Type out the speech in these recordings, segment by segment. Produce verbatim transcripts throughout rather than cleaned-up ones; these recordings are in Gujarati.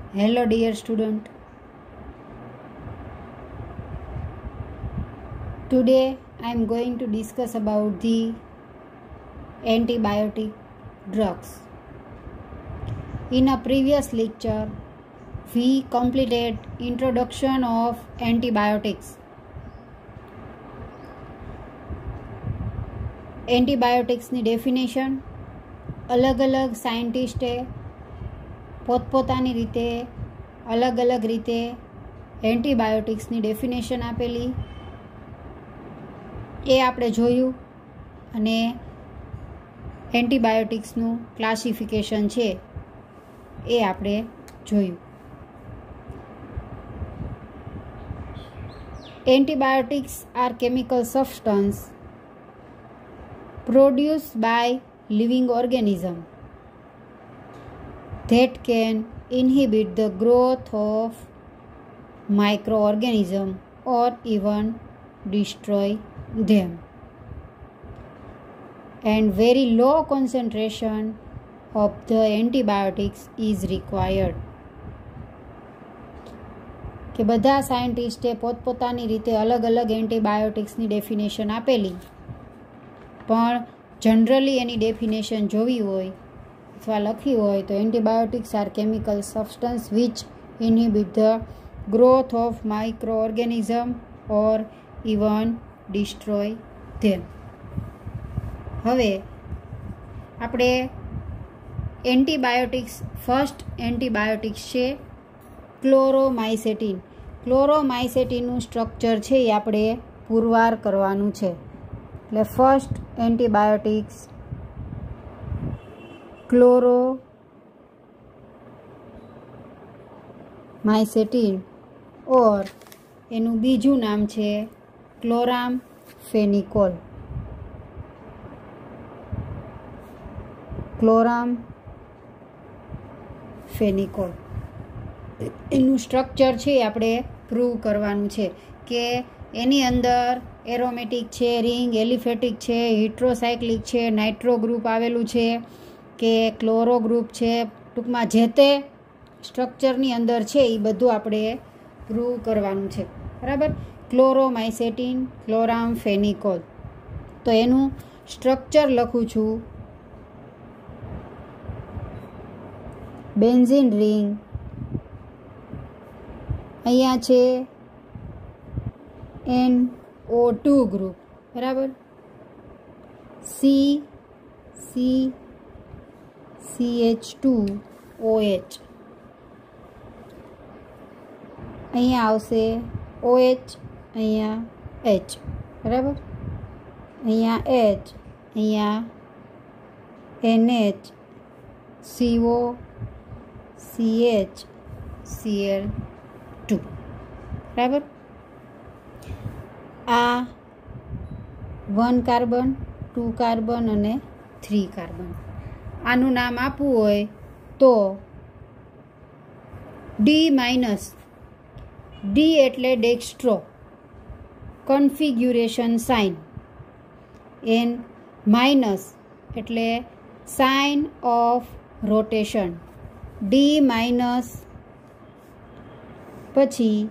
Hello dear student. Today I am going to discuss about the antibiotic drugs. In a previous lecture we completed introduction of antibiotics. એન્ટીબાયોટિક્સની ડેફિનેશન અલગ અલગ સાયન્ટિસ્ટે પોતપોતાની રીતે અલગ અલગ રીતે એન્ટીબાયોટિક્સની ડેફિનેશન આપેલી એ આપણે જોયું અને એન્ટીબાયોટિક્સનું ક્લાસિફિકેશન છે એ આપણે જોયું. Antibiotics are chemical substance produced by living organism that can inhibit the growth of microorganism or even destroy them, and very low concentration of the antibiotics is required. કે બધા સાયન્ટિસ્ટે પોતપોતાની રીતે અલગ અલગ એન્ટીબાયોટિક્સની ડેફિનેશન આપેલી, પણ જનરલી એની ડેફિનેશન જોવી હોય અથવા લખી હોય તો antibiotics are chemical substance which inhibit the growth of micro organism or even destroy them. હવે આપણે એન્ટીબાયોટિક્સ ફર્સ્ટ એન્ટીબાયોટિક્સ છે ક્લોરોમાઇસેટિન. ક્લોરોમાઇસેટિનનું સ્ટ્રક્ચર છે એ આપણે પુરવાર કરવાનું છે. એટલે ફર્સ્ટ એન્ટીબાયોટિક્સ ક્લોરોમાઇસેટિન ઓર એનું બીજું નામ છે ક્લોરામફેનિકોલ. ક્લોરામફેનિકોલ એનું સ્ટ્રક્ચર છે આપણે પ્રૂવ કરવાનું છે કે એની અંદર એરોમેટિક છે, રિંગ એલિફેટિક છે, હિટ્રોસાયક્લિક છે, નાઇટ્રો ગ્રુપ આવેલું છે કે ક્લોરો ગ્રુપ છે. ટૂંકમાં જે તે સ્ટ્રક્ચરની અંદર છે એ બધું આપણે પ્રૂવ કરવાનું છે. બરાબર. ક્લોરોમાઇસેટિન ક્લોરામફેનિકોલ. તો એનું સ્ટ્રક્ચર લખું છું. બેન્ઝીન રિંગ અહીંયા છે એન ઓ ટુ ગ્રુપ. બરાબર. C C C H two O H. અહીંયા આવશે ઓ એચ, અહીંયા એચ. બરાબર. અહીંયા એચ, અહીંયા N H, CO, C H, C L two. બરાબર. આ વન કાર્બન, ટુ કાર્બન અને થ્રી કાર્બન. આનું નામ આપવું હોય તો ડી માઇનસ. ડી એટલે dextro configuration sign. And minus એટલે sign of rotation. D minus પછી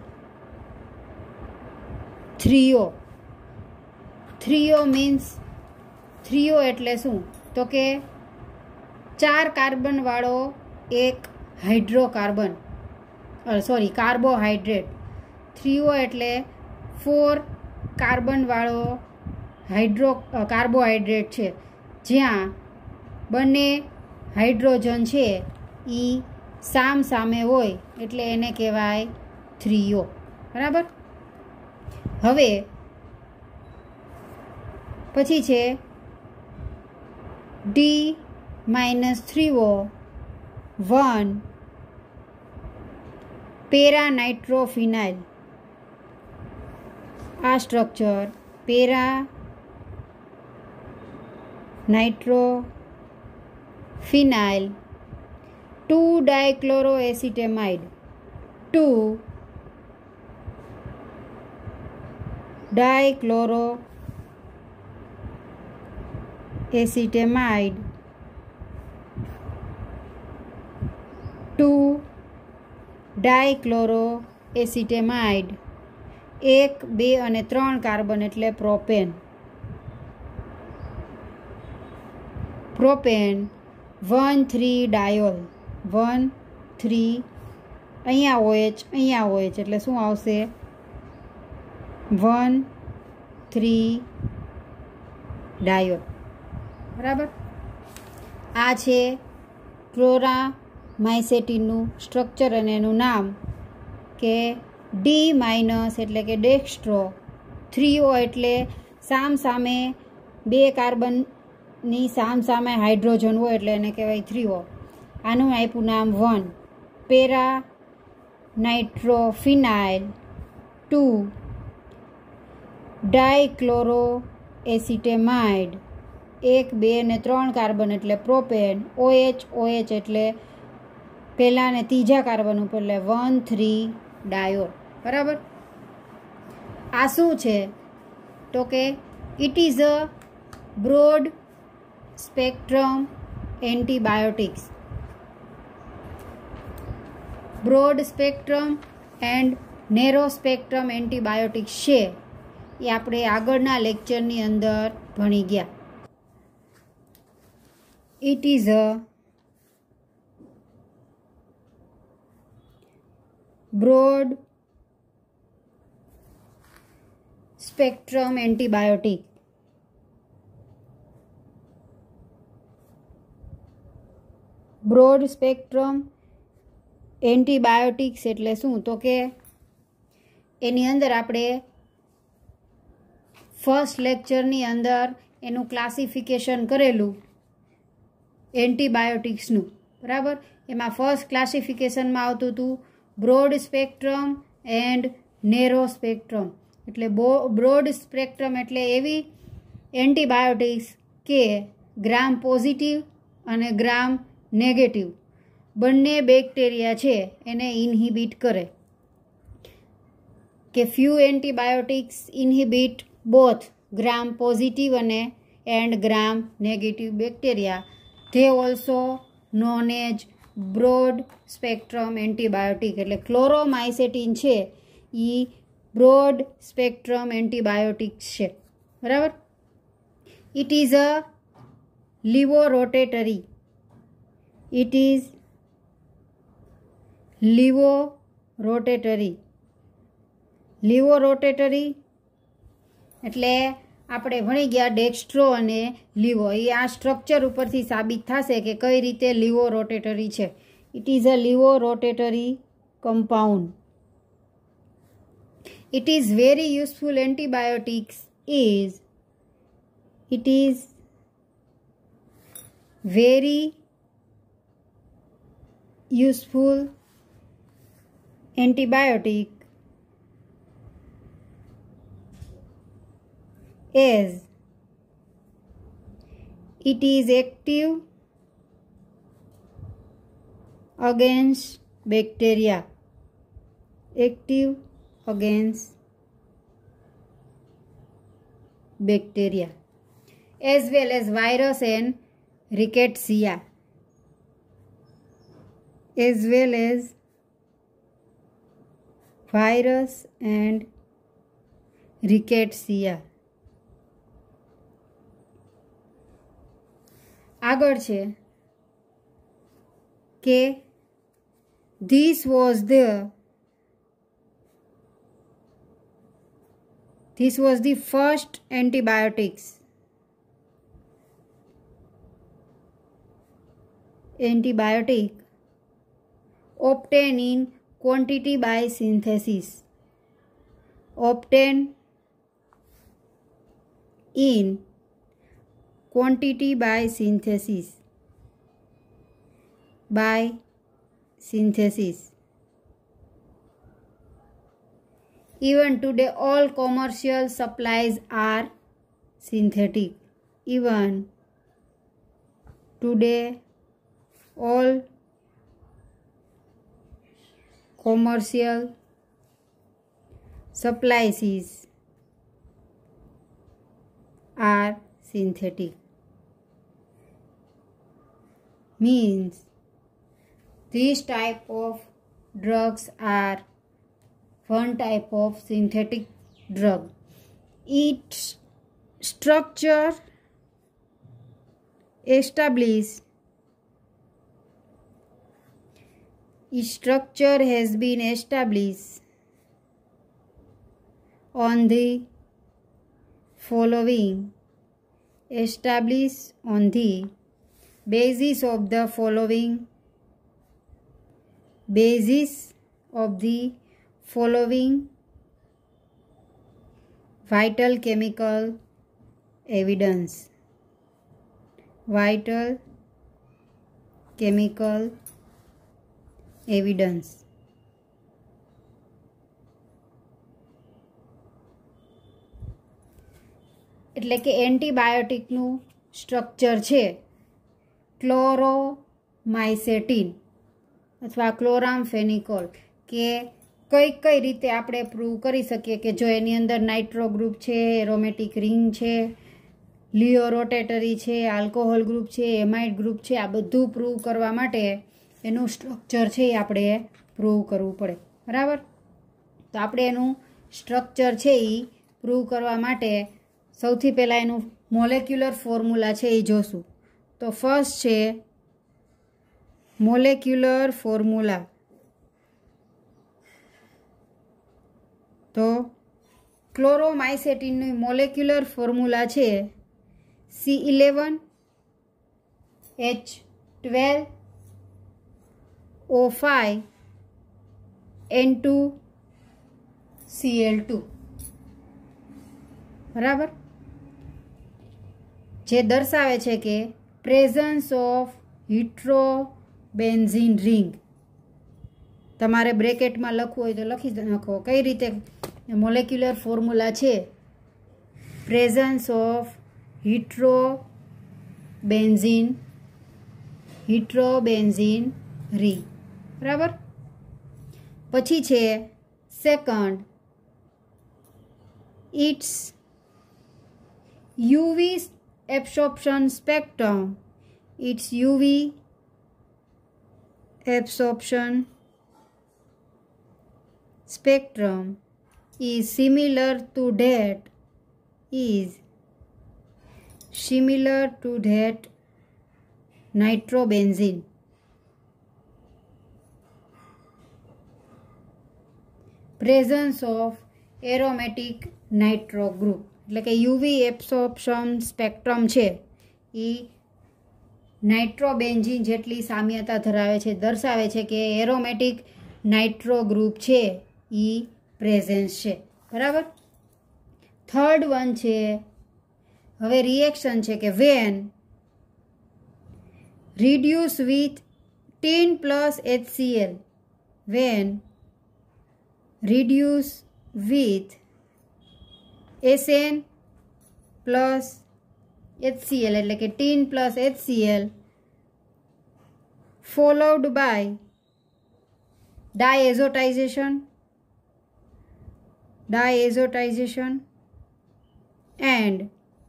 થ્રીઓ. થ્રીઓ મીન્સ થ્રીઓ એટલે શું તો કે ચાર કાર્બનવાળો એક હાઇડ્રોકાર્બન સોરી કાર્બોહાઈડ્રેટ. થ્રીઓ એટલે ફોર કાર્બનવાળો હાઇડ્રો કાર્બોહાઈડ્રેટ છે જ્યાં બંને હાઇડ્રોજન છે એ સામ સામે હોય એટલે એને કહેવાય થ્રીઓ. બરાબર. હવે પછી છે D minus threo one para nitrophenyl. આ structure para nitrophenyl two dichloro acetamide. Two dichloro acetamide, 2 dichloro acetamide, એક બે અને ત્રણ કાર્બન એટલે propane. Propane one three diol, one three અહીંયા ઓએચ અહીંયા ઓએચ એટલે શું આવશે? One three diol. બરાબર. આ છે ક્લોરામાઇસેટિનનું સ્ટ્રક્ચર અને એનું નામ કે ડી માઇનસ એટલે કે ડેક્સ્ટ્રો, થ્રી ઓ એટલે સામ સામે બે કાર્બનની સામ સામે હાઇડ્રોજન હોય એટલે એને કહેવાય થ્રી ઓ. આનું આપ્યું નામ one. Para nitrophenyl, two dichloro acetamide, એક બે ને ત્રણ કાર્બન એટલે પ્રોપેન, ઓએચ ઓએચ એટલે પહેલા ને ત્રીજા કાર્બન ઉપર એટલે વન થ્રી ડાયોલ. બરાબર. આ શું છે તો કે it is a broad spectrum antibiotics. Broad spectrum and narrow spectrum antibiotics છે એ આપણે આગળના લેક્ચરની અંદર ભણી ગયા. It is a broad spectrum antibiotic. Broad spectrum antibiotics એટલે શું તો કે એની અંદર આપણે ફર્સ્ટ લેક્ચરની અંદર એનું ક્લાસિફિકેશન કરેલું એન્ટીબાયોટિક્સનું. બરાબર. એમાં ફર્સ્ટ ક્લાસિફિકેશનમાં આવતું હતું broad spectrum and narrow spectrum. એટલે બો બ્રોડ સ્પેક્ટ્રમ એટલે એવી એન્ટીબાયોટિક્સ કે ગ્રામ પોઝિટિવ અને ગ્રામ નેગેટિવ બંને બેક્ટેરિયા છે એને ઇન્હિબિટ કરે. કે few antibiotics inhibit both gram positive અને and gram negative bacteria. They also known as broad spectrum antibiotic. એટલે ક્લોરોમાઇસેટિન છે એ બ્રોડ સ્પેક્ટ્રમ એન્ટીબાયોટિક્સ છે. બરાબર. It is a laevo rotatory. It is laevo rotatory. Laevo rotatory એટલે આપણે ભણી ગયા ડેક્સ્ટ્રો અને લીવો. એ આ સ્ટ્રક્ચર ઉપરથી સાબિત થશે કે કઈ રીતે લીવો રોટેટરી છે. It is a laevo rotatory compound. It is very useful antibiotics is it is very useful antibiotic as it is active against bacteria. Active against bacteria as well as virus and rickettsia. As well as virus and rickettsia. આગળ છે કે this was the This was the first antibiotics. Antibiotic obtained in quantity by synthesis. Obtained in quantity by synthesis. By synthesis. Even today, all commercial supplies are synthetic. Even today, all commercial supplies are synthetic. Means this type of drugs are one type of synthetic drug. Its structure established its structure has been established on the following established on the basis of the following basis of the following vital chemical evidence. Vital chemical evidence. એટલે કે એન્ટીબાયોટિકનું સ્ટ્રક્ચર છે ક્લોરોમાઇસેટિન અથવા ક્લોરામફેનિકોલ, કે કઈ કઈ રીતે આપણે પ્રૂવ કરી શકીએ કે જો એની અંદર નાઇટ્રો ગ્રુપ છે, એરોમેટિક રિંગ છે, લિયો રોટેટરી છે, આલ્કોહોલ ગ્રુપ છે, એમાઇડ ગ્રુપ છે, આ બધું પ્રૂવ કરવા માટે એનું સ્ટ્રક્ચર છે એ આપણે પ્રૂવ કરવું પડે. બરાબર? તો આપણે એનું સ્ટ્રક્ચર છે એ પ્રૂવ કરવા માટે સૌથી પહેલાં એનું મોલેક્યુલર ફોર્મ્યુલા છે એ જોશું. તો ફર્સ્ટ છે મોલેક્યુલર ફોર્મ્યુલા. તો ક્લોરોમાઇસેટિનનું મોલેક્યુલર ફોર્મ્યુલા છે C eleven H twelve O five N two C L two. બરાબર? જે દર્શાવે છે કે પ્રેઝન્સ ઓફ હિટ્રોબેન્ઝીન રિંગ. તમારે બ્રેકેટમાં લખવું હોય તો લખી નાખો કઈ રીતે મોલેક્યુલર ફોર્મ્યુલા છે. Presence of nitrobenzene nitrobenzene ring. બરાબર? પછી છે second its UV absorption spectrum. Its U V absorption spectrum is similar to that is similar to that nitrobenzene. Presence of aromatic nitro group. એટલે કે યુવી એબ્સોર્પ્શન સ્પેક્ટ્રમ છે એ નાઇટ્રોબેન્ઝીન જેટલી સામ્યતા ધરાવે છે, દર્શાવે છે કે એરોમેટિક નાઇટ્રો ગ્રુપ છે એ પ્રેઝન્સ છે. બરાબર? થર્ડ વન છે હવે રિએક્શન છે કે when reduce with tin plus HCl. When reduce with S N plus HCl એટલે કે tin plus HCl followed by diazotization diazotization and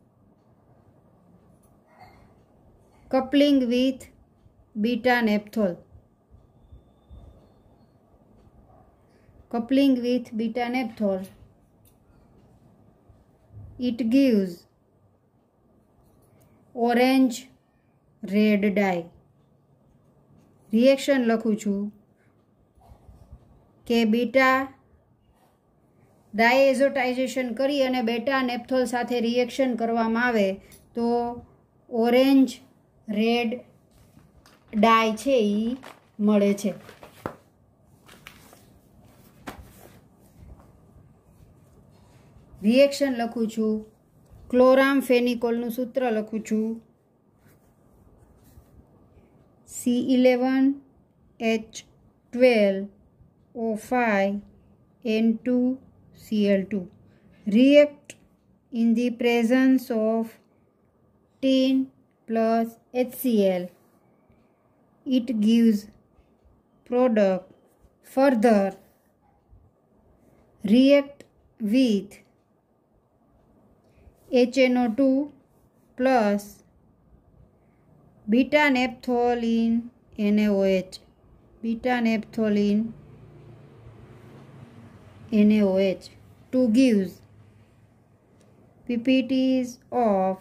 coupling with beta naphthol. Coupling with beta naphthol it gives orange red dye. Reaction લખું છું કે બીટા ડાયએઝોટાઇઝેશન કરી અને બેટા નેપ્થોલ સાથે રિએક્શન કરવામાં આવે તો ઓરેન્જ રેડ ડાય છે એ મળે છે. રિએક્શન લખું છું, ક્લોરામફેનિકોલનું સૂત્ર લખું છું C eleven H twelve O five N two C L two. react in the presence of tin plus H C l. It gives product. Further react with H N O two plus beta naphthalene N A O H. beta naphthalene N a O H to gives P P Ts of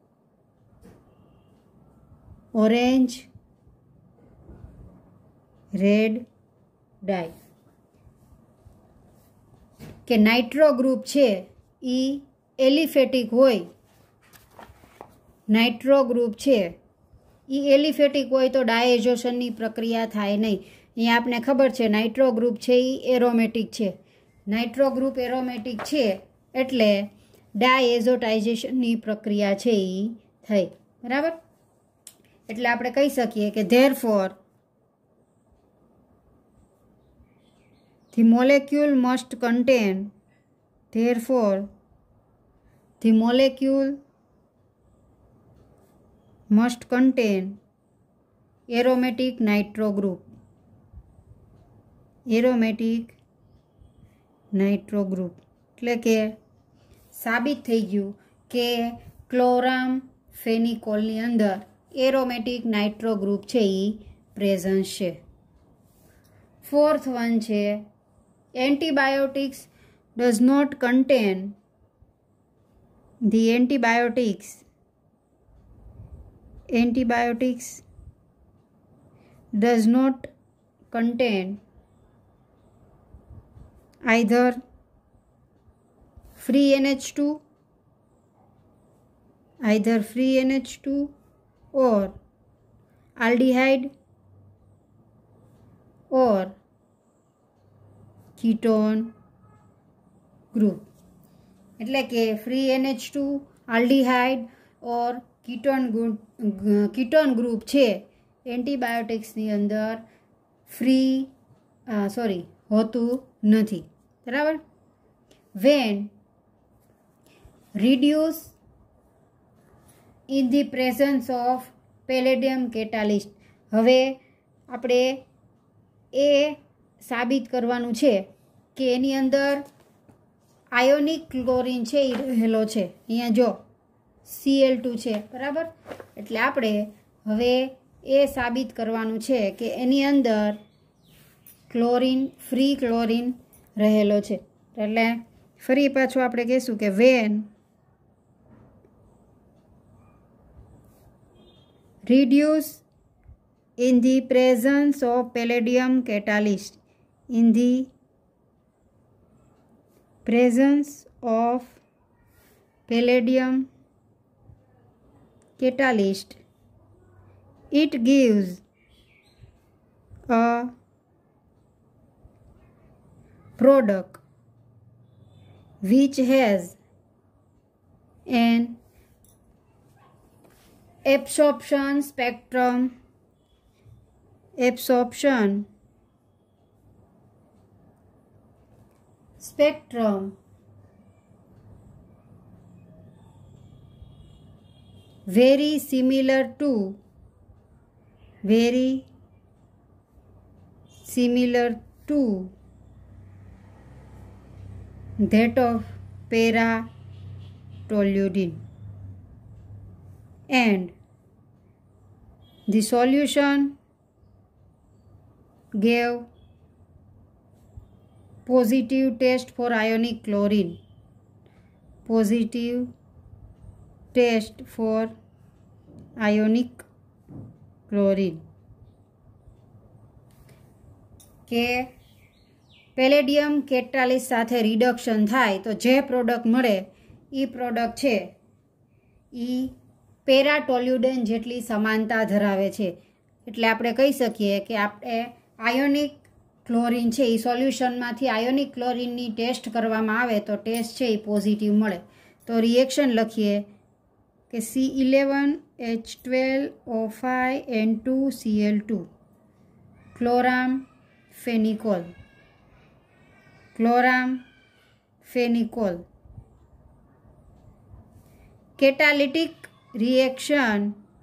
orange red dye. કે નાઇટ્રો ગ્રુપ છે એ એલિફેટિક હોય, નાઇટ્રો ગ્રુપ છે એ એલિફેટિક હોય તો ડાયઝોશનની પ્રક્રિયા થાય નહીં. અહીંયા આપણે ખબર છે નાઇટ્રો ગ્રુપ છે એ એરોમેટિક છે. નાઇટ્રો ગ્રુપ એરોમેટિક છે એટલે ડાયએઝોટાઇઝેશનની પ્રક્રિયા છે એ થઈ. બરાબર? એટલે આપણે કહી શકીએ કે therefore the molecule must contain therefore the molecule must contain aromatic nitro group aromatic nitro group એટલે કે સાબિત થઈ ગયું કે ક્લોરામ ફેનિકોલની અંદર એરોમેટિક નાઇટ્રો ગ્રુપ છે એ પ્રેઝન્ટ છે. ફોર્થ વન છે antibiotics does not contain the antibiotics antibiotics does not contain either free N H two either free N H two or aldehyde or ketone group. એટલે કે free N H two, aldehyde or ketone ketone group છે એન્ટીબાયોટિક્સની અંદર ફ્રી સોરી હોતું નથી. બરાબર? When reduce in the presence of palladium catalyst. હવે આપણે એ સાબિત કરવાનું છે કે એની અંદર આયોનિક ક્લોરીન છે એ રહેલો છે. અહીંયા જો સી એલ ટુ છે. બરાબર? એટલે આપણે હવે એ સાબિત કરવાનું છે કે એની અંદર ક્લોરીન ફ્રી ક્લોરીન રહેલો છે. એટલે ફરી પાછું આપણે કહીશું કે when reduce in the presence of palladium catalyst in the presence of palladium catalyst it gives a product which has an absorption spectrum absorption spectrum very similar to very similar to that of para-toluidine and the solution gave positive test for ionic chlorine positive test for ionic chlorine કે પેલેડિયમ કેટાલિસ સાથે રિડક્શન થાય તો જે પ્રોડક્ટ મળે એ પ્રોડક્ટ છે એ પેરાટોલ્યુડેન જેટલી સમાનતા ધરાવે છે. એટલે આપણે કહી શકીએ કે આપણે આયોનિક ક્લોરીન છે એ સોલ્યુશનમાંથી આયોનિક ક્લોરીનની ટેસ્ટ કરવામાં આવે તો ટેસ્ટ છે એ પોઝિટિવ મળે. તો રિએક્શન લખીએ કે C eleven H twelve O five N two C L two chloramphenicol chloramphenicol catalytic reaction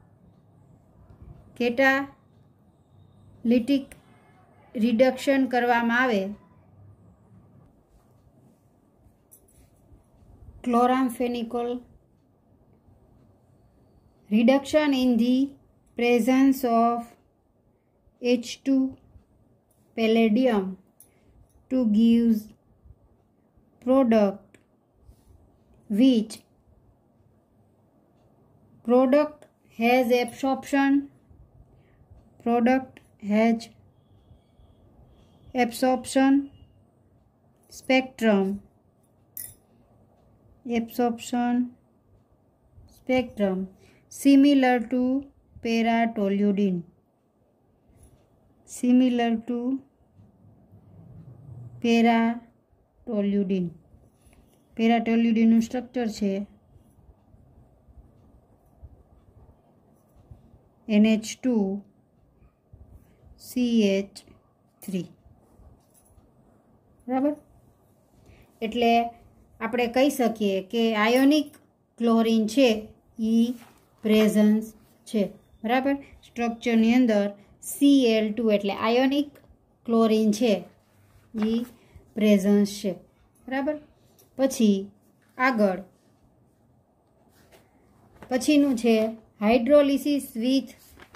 catalytic reduction કરવામાં આવે chloramphenicol reduction in the presence of H two palladium to gives product which product has absorption product has absorption spectrum absorption spectrum similar to paratoluidine similar to paratoluidine paratoluidine નું સ્ટ્રક્ચર છે N H two C H three બરાબર. એટલે આપણે કહી શકીએ કે આયોનિક ક્લોરીન છે એ પ્રેઝન્સ છે. બરાબર. સ્ટ્રક્ચરની અંદર સી એલ ટુ એટલે આયોનિક ક્લોરીન છે એ પ્રેઝન્સ છે. બરાબર. પછી આગળ પછીનું છે hydrolysis with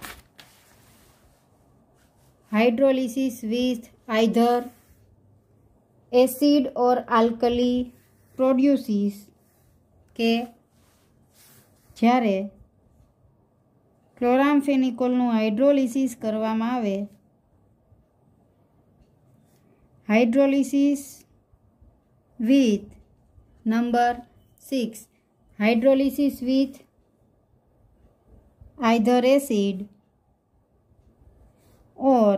hydrolysis with either acid or alkali produces કે જ્યારે ક્લોરામફેનિકોલનું હાઇડ્રોલિસિસ કરવામાં આવે hydrolysis with number six hydrolysis with either acid or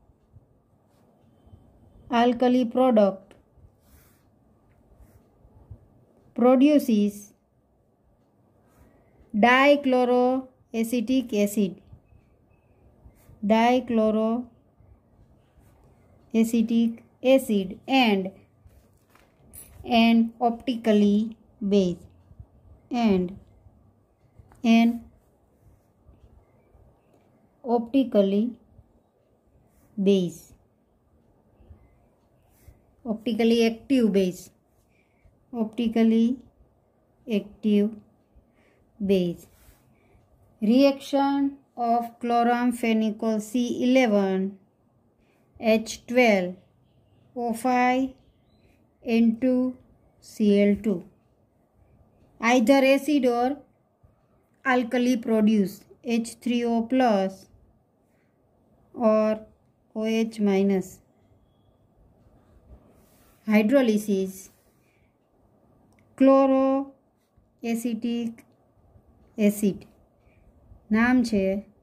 alkali product produces dichloroacetic acid dichloroacetic acid and an optically base and an optically base optically active base optically active base reaction of chloramphenicol C eleven H twelve O five N two C L two either acid or alkali produce H three O plus or OH minus. Hydrolysis chloroacetic acid નામ છે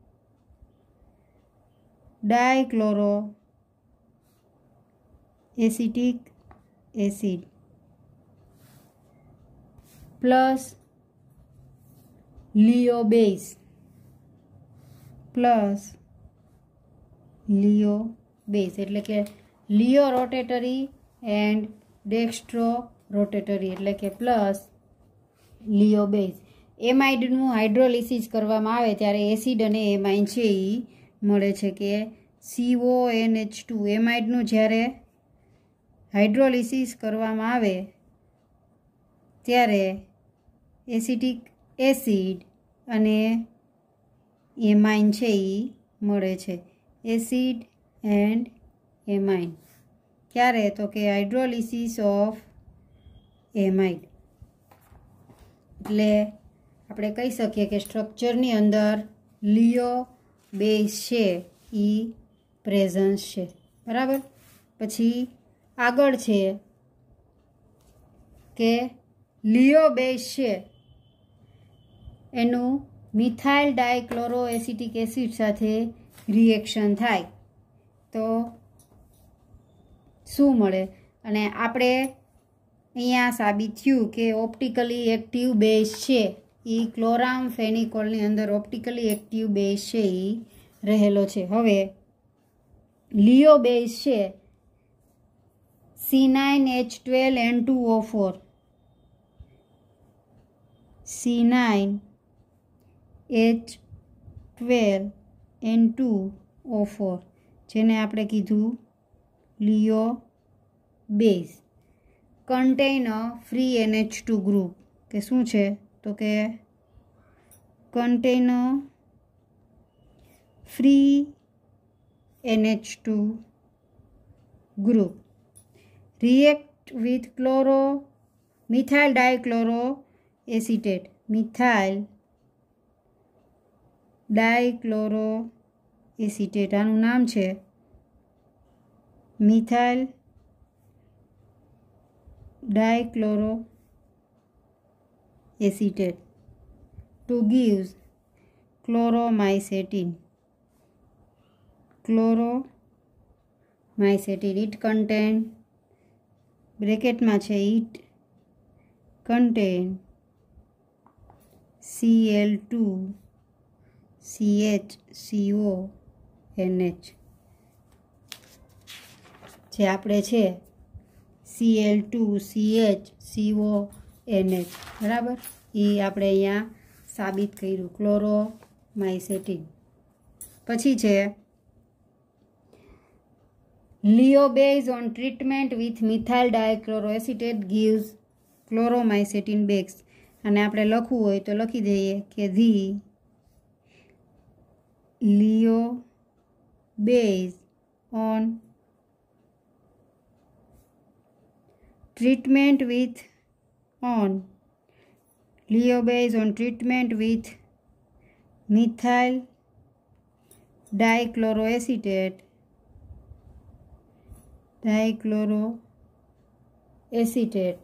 dichloroacetic acid plus laevo base plus laevo base એટલે કે laevo rotatory and dextro rotatory એટલે કે પ્લસ લિયો બેઝ. એમાઇડનું હાઇડ્રોલિસિસ કરવામાં આવે ત્યારે એસિડ અને એમાઇન છે એ મળે છે કે સીઓ એન એચ ટુ એમાઇડનું જ્યારે હાઇડ્રોલિસિસ કરવામાં આવે ત્યારે એસિટિક એસિડ અને એમાઇન છે એ મળે છે. એસિડ એન્ડ એમાઇન ક્યારે તો કે હાઇડ્રોલિસિસ ઓફ એમાઇડ. એટલે આપણે કહી શકીએ કે સ્ટ્રક્ચરની અંદર લિયો બેઝ છે એ પ્રેઝન્સ છે. બરાબર. પછી આગળ છે કે લિયો બેઝ છે એનું મિથાઇલ ડાયક્લોરોએસિટિક એસિડ સાથે રિએક્શન થાય તો શું મળે અને આપણે અહીંયા સાબિત થયું કે ઓપ્ટિકલી એક્ટિવ બેઝ છે એ ક્લોરામફેનિકોલની અંદર ઓપ્ટિકલી એક્ટિવ બેઝ છે એ રહેલો છે. હવે લિયો બેઝ છે C nine H twelve N two O four C nine H twelve N two O four જેને આપણે કીધું laevo base contain a free N H two group કે શું છે તો કે contain a free N H two group. React with chloro methyl dichloroacetate. Methyl dichloroacetate આનું નામ છે methyl dichloroacetate to gives chloromycetin. Chloromycetin it contain bracket માં છે it contain C L two C H C O N H જે આપણે છે C L two C H C O N H બરાબર એ આપણે અહીંયા સાબિત કર્યું ક્લોરોમાઇસેટિન. પછી છે laevo base on treatment with methyl dichloroacetate gives chloromycetin back. અને આપણે લખવું હોય તો લખી દઈએ કે the laevo base on treatment with on Liobase on treatment with methyl dichloroacetate dichloroacetate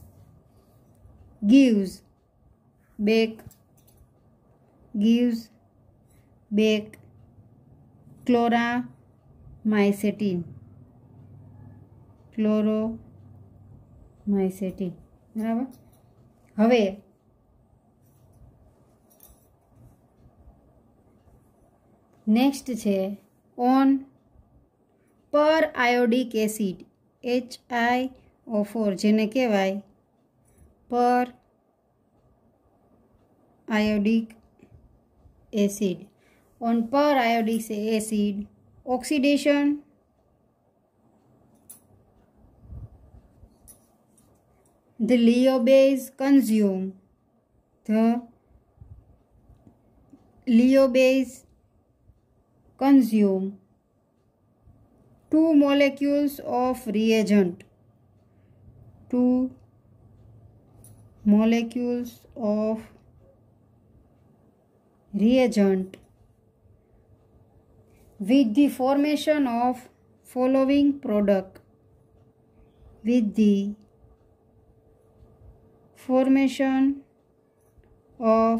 gives back gives back chloromycetin chloromycetin બરાબર. હવે નેક્સ્ટ છે on periodic acid H I O four જેને કહેવાય periodic acid. On periodic acid oxidation the Liobase consume the Liobase consume two molecules of reagent two molecules of reagent with the formation of following product with the formation of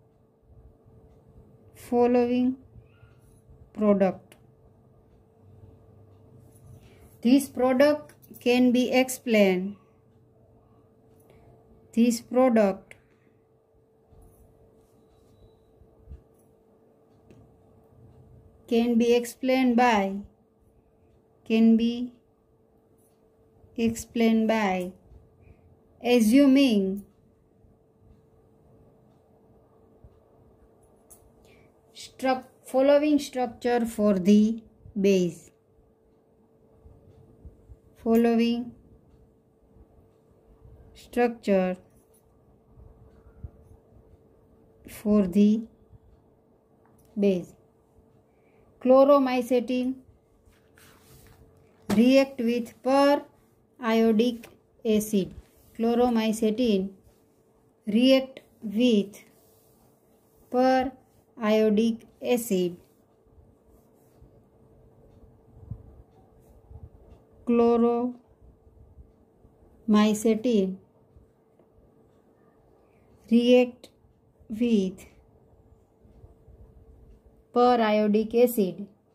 following product. This product can be explained. This product can be explained by can be explained by assuming struct following structure for the base. Following structure for the base. Chloromycetin react with per iodic acid. Chloromycetin react with per iodic acid. Chloromycetin react with per iodic acid.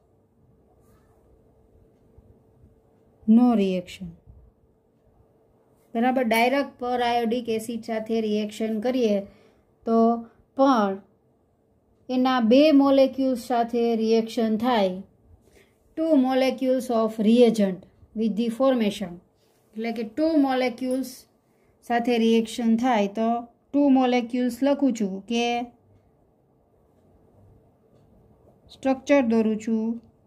No reaction. બરાબર. ડાયરેક્ટ પર આયોડિક એસિડ સાથે રિએક્શન કરીએ તો પણ એના બે મોલેક્યુલ્સ સાથે રિએક્શન થાય two molecules of reagent with the formation એટલે કે ટુ મોલેક્યુલ્સ સાથે રિએક્શન થાય તો ટુ મોલેક્યુલ્સ લખું છું કે સ્ટ્રક્ચર દોરું છું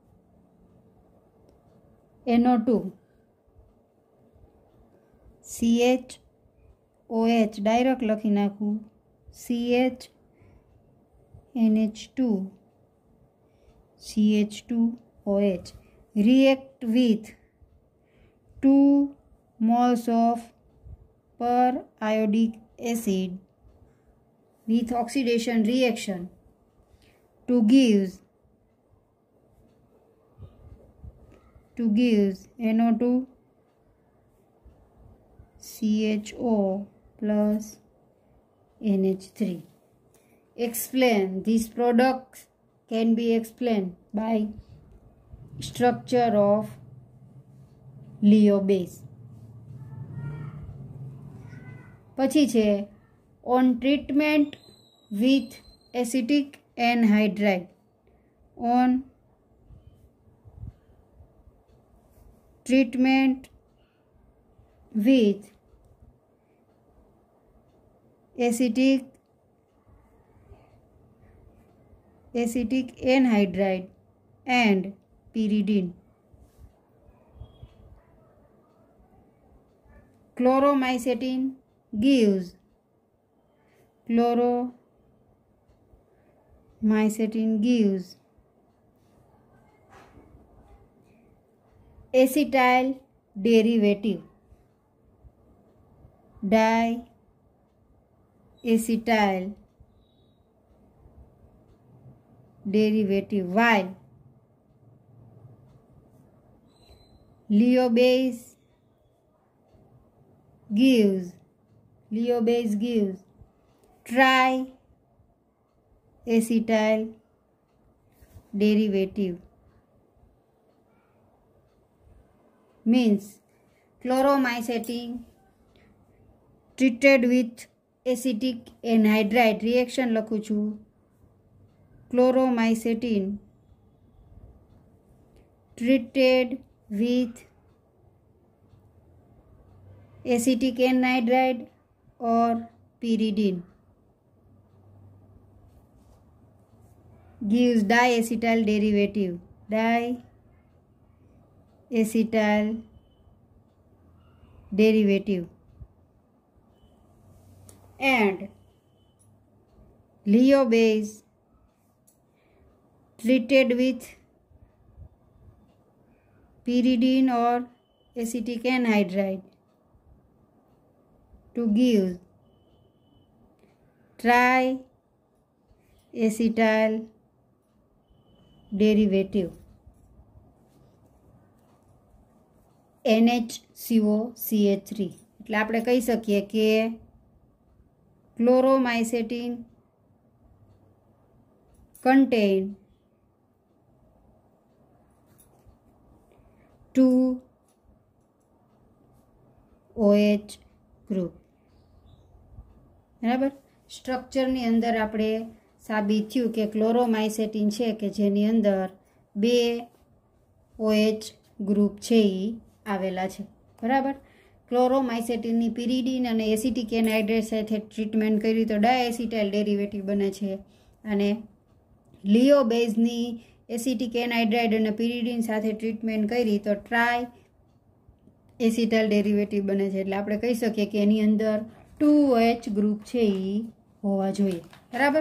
N O two C H O H direct લખી નાખું C H N H two C H two O H react with two moles of periodic acid with oxidation reaction to give to give N O two C H O plus N H three. Explain. These products can be explained by structure of Leo base. પછી છે on treatment with acetic anhydride. On treatment with acetic acetic anhydride and pyridine. Chloromycetin gives chloromycetin gives acetyl derivative diacetyl derivative, while Leo base gives Leo base gives triacetyl derivative. Means chloromycetin treated with acetic anhydride reaction લખું છું. Chloromycetin treated with acetic anhydride or pyridine gives diacetyl derivative diacetyl derivative and Leo base treated with pyridine or acetic anhydride to give triacetyl derivative N H C O C H three. એટલે આપણે કહી શકીએ કે chloromycetin contain two OH group. બરાબર. સ્ટ્રક્ચરની અંદર આપણે સાબિત થયું કે ક્લોરોમાઇસેટિન છે કે જેની અંદર બે OH ગ્રુપ છે એ આવેલા છે. બરાબર. ક્લોરોમાઇસેટિનની પિરિડીન અને એસિટિક એનહાઇડ્રેટ સાથે ટ્રીટમેન્ટ કરી તો ડાયએસિટાઇલ ડેરિવેટિવ બને છે અને લિયો બેઝની એસિટિક એનહાઇડ્રાઇડ અને પિરિડીન સાથે ટ્રીટમેન્ટ કરી તો ટ્રાય એસિટાઇલ ડેરિવેટિવ બને છે. એટલે આપણે કહી શકીએ કે એની અંદર ટુ OH ગ્રુપ છે એ હોવા જોઈએ. બરાબર.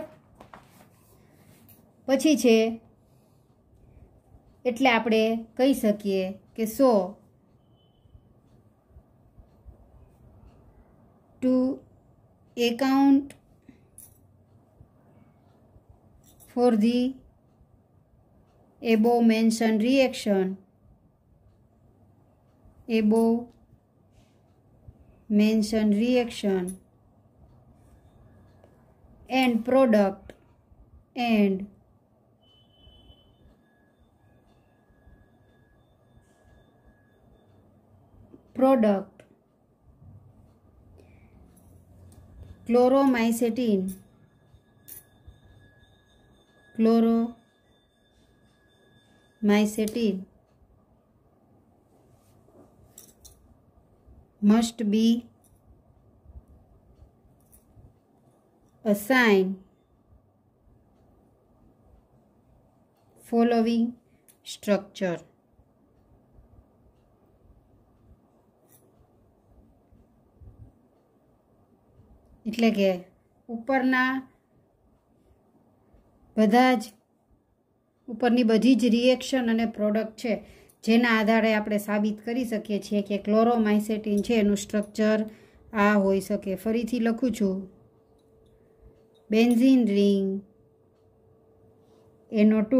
પછી છે એટલે આપણે કહી શકીએ કે સો to account for the above mentioned reaction above mentioned reaction and product and product chloromycetin chloromycetin must be assigned following structure. એટલે કે ઉપરના બધા જ ઉપરની બધી જ રિએક્શન અને પ્રોડક્ટ છે જેના આધારે આપણે સાબિત કરી શકીએ છીએ કે ક્લોરોમાઇસેટિન છે એનું સ્ટ્રક્ચર આ હોઈ શકે. ફરીથી લખું છું, બેન્ઝીન રિંગ એનો two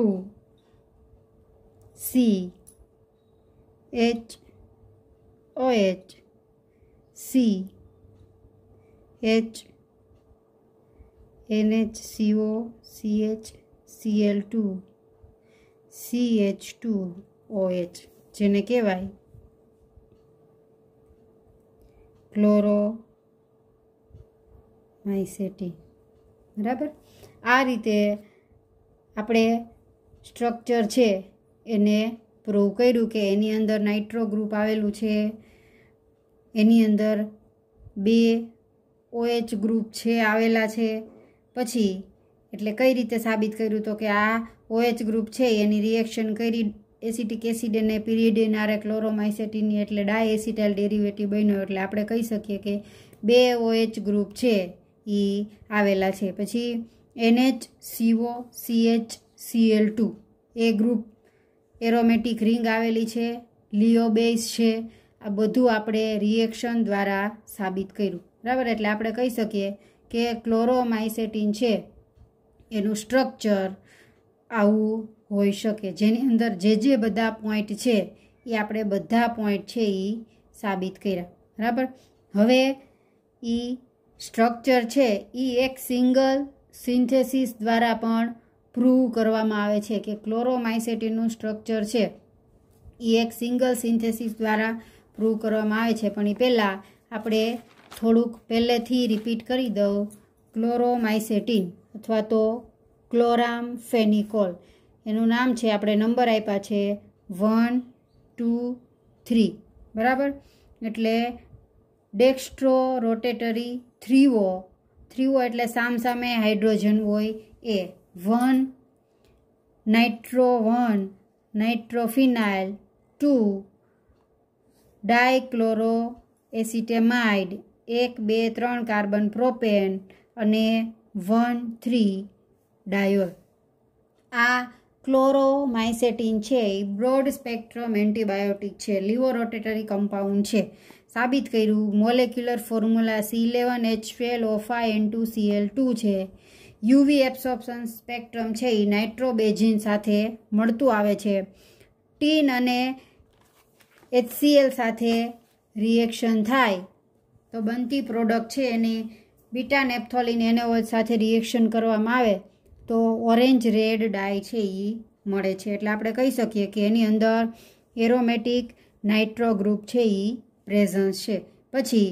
C H O H C H N H C O C H C L two C H two O H, જેને કહેવાય ક્લોરોમાઇસેટિન. બરાબર. આ રીતે આપણે સ્ટ્રક્ચર છે એને પ્રૂવ કર્યું કે એની અંદર નાઇટ્રો ગ્રુપ આવેલું છે, એની અંદર બે ઓએચ ગ્રુપ છે આવેલા છે. પછી એટલે કઈ રીતે સાબિત કર્યું તો કે આ ઓએચ ગ્રુપ છે એની રિએક્શન કરી એસિટિક એસિડ અને પિરિયડિન આરે ક્લોરોમાઇસેટિનની એટલે ડાયએસિટાઇલ ડેરિવેટિવ બન્યો. એટલે આપણે કહી શકીએ કે બે ઓએચ ગ્રુપ છે એ આવેલા છે. પછી NH CO CH CL two એ ગ્રુપ એરોમેટિક રિંગ આવેલી છે, લિયો બેઝ છે. આ બધું આપણે રિએક્શન દ્વારા સાબિત કર્યું. બરાબર. એટલે આપણે કહી શકીએ કે ક્લોરોમાઇસેટિન છે એનું સ્ટ્રક્ચર આવું હોઈ શકે, જેની અંદર જે જે બધા પોઈન્ટ છે એ આપણે બધા પોઈન્ટ છે એ સાબિત કર્યા. બરાબર. હવે એ સ્ટ્રક્ચર છે એ એક સિંગલ સિન્થેસિસ દ્વારા પણ પ્રૂવ કરવામાં આવે છે કે ક્લોરોમાઇસેટિનનું સ્ટ્રક્ચર છે એ એક સિંગલ સિન્થેસિસ દ્વારા પ્રૂવ કરવામાં આવે છે. પણ એ પહેલાં આપણે થોડુંક પહેલેથી રિપીટ કરી દઉં. ક્લોરોમાઇસેટિન અથવા તો ક્લોરામફેનિકોલ એનું નામ છે, આપણે નંબર આપ્યા છે વન ટુ થ્રી. બરાબર. એટલે ડેક્સ્ટ્રો રોટેટરી થ્રીઓ, થ્રીઓ એટલે સામસામે હાઇડ્રોજન હોય એ, one nitro one nitrophenyl, two dichloro acetamide, એક બે ત્રણ કાર્બન પ્રોપેન અને વન થ્રી ડાયોલ. આ ક્લોરોમાઇસેટિન છે એ બ્રોડ સ્પેક્ટ્રમ એન્ટીબાયોટિક છે, લીવો રોટેટરી કમ્પાઉન્ડ છે. સાબિત કર્યું. Molecular formula C eleven H twelve O five N two C L two છે. યુવી એબ્સોર્પ્શન સ્પેક્ટ્રમ છે એ નાઇટ્રોબેઝિન સાથે મળતું આવે છે. ટીન અને એચસીએલ સાથે રિએક્શન થાય તો બનતી પ્રોડક્ટ છે એની બીટા નેપ્થોલિન એનઓએચ સાથે રિએક્શન કરવામાં આવે તો ઓરેન્જ રેડ ડાય છે એ મળે છે. એટલે આપણે કહી શકીએ કે એની અંદર એરોમેટિક નાઇટ્રો ગ્રુપ છે એ પ્રેઝન્સ છે. પછી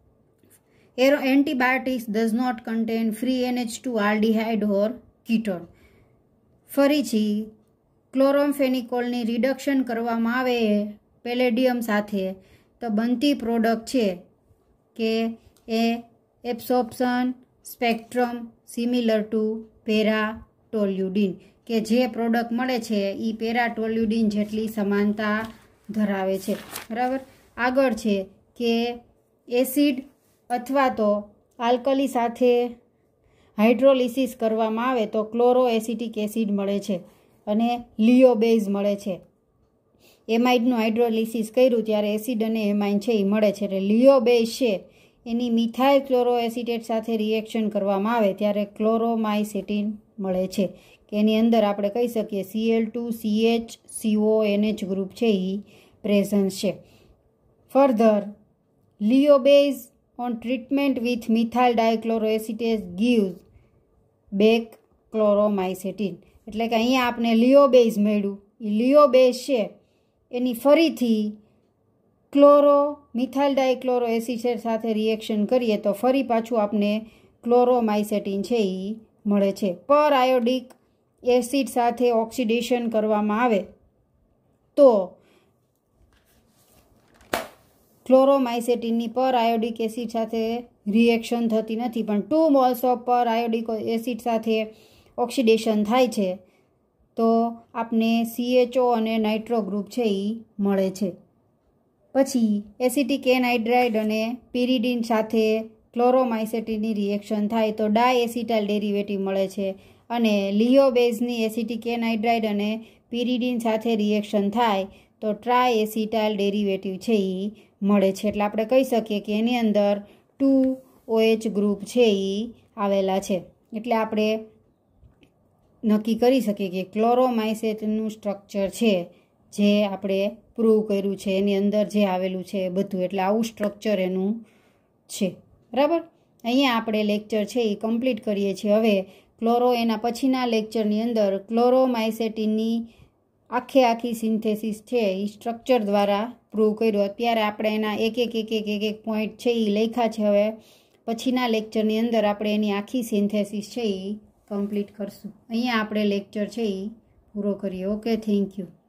એરો antibiotics does not contain free NH two aldehyde or ketone. ફરીથી ક્લોરોમફેનિકોલની રિડક્શન કરવામાં આવે પેલેડિયમ સાથે તો બનતી પ્રોડક્ટ છે કે એ absorption spectrum similar to paratoluidine, કે જે પ્રોડક્ટ મળે છે એ પેરાટોલ્યુડિન જેટલી સમાનતા ધરાવે છે. બરાબર. આગળ છે કે એસિડ અથવા તો આલ્કલી સાથે હાઇડ્રોલિસિસ કરવામાં આવે તો ક્લોરો એસિટિક એસિડ મળે છે અને લિયો બેઝ મળે છે. એમાઇડનું હાઇડ્રોલિસિસ કર્યું ત્યારે એસિડ અને એમાઇન છે એ મળે છે. એટલે લિયો બેઝ છે એની મિથાઇલ ક્લોરો એસિટેટ સાથે રિએક્શન કરવામાં આવે ત્યારે ક્લોરોમાઇસેટિન મળે છે, કે એની અંદર આપણે કહી શકીએ C L two C H C O N H group છે એ પ્રેઝન્સ છે. Further laevo base on treatment with methyl dichloro acetate gives back chloromycetin. એટલે કે અહીંયા આપણે લિયો બેઝ મળ્યું. એ લિયો બેઝ છે એની ફરીથી ક્લોરો મિથાઇલ ડાયક્લોરો એસિટેટ સાથે રિએક્શન કરીએ તો ફરી પાછું આપણે ક્લોરોમાઇસેટિન છે એ મળે છે. પર આયોડિક એસિડ સાથે ઓક્સિડેશન કરવામાં આવે તો ક્લોરોમાઇસેટિનની પર આયોડિક એસિડ સાથે રિએક્શન થતી નથી, પણ ટુ મોલ્સ ઓફ પર આયોડિક એસિડ સાથે ઓક્સિડેશન થાય છે તો આપને સીએચઓ અને નાઇટ્રો ગ્રુપ છે એ મળે છે. પછી એસિટિક એનહાઇડ્રાઇડ અને પિરિડિન સાથે ક્લોરોમાઇસેટિનની રિએક્શન થાય તો ડાયએસિટાઇલ ડેરિવેટિવ મળે છે અને લિયો બેઝની એસિટિક એનહાઇડ્રાઇડ અને પિરિડિન સાથે રિએક્શન થાય તો ટ્રાય એસિટાઇલ ડેરિવેટિવ છે એ મળે છે. એટલે આપણે કહી શકીએ કે એની અંદર ટુ ઓએચ ગ્રુપ છે એ આવેલા છે. એટલે આપણે નક્કી કરી શકીએ કે ક્લોરોમાઇસેટનું સ્ટ્રક્ચર છે જે આપણે પ્રૂવ કર્યું છે એની અંદર જે આવેલું છે એ બધું. એટલે આવું સ્ટ્રક્ચર એનું છે. બરાબર. અહીંયા આપણે લેક્ચર છે એ કમ્પ્લીટ કરીએ છીએ. હવે ક્લોરો એના પછીના લેક્ચરની અંદર ક્લોરોમાઇસેટિનની આખે આખી સિન્થેસિસ છે એ સ્ટ્રક્ચર દ્વારા પ્રૂવ કર્યું. અત્યારે આપણે એના એક એક એક એક એક એક પોઈન્ટ છે એ લખ્યા છે. હવે પછીના લેક્ચરની અંદર આપણે એની આખી સિન્થેસિસ છે એ કમ્પ્લીટ કરશું. અહીંયા આપણે લેક્ચર છે એ પૂરો કરીએ. Okay, thank you.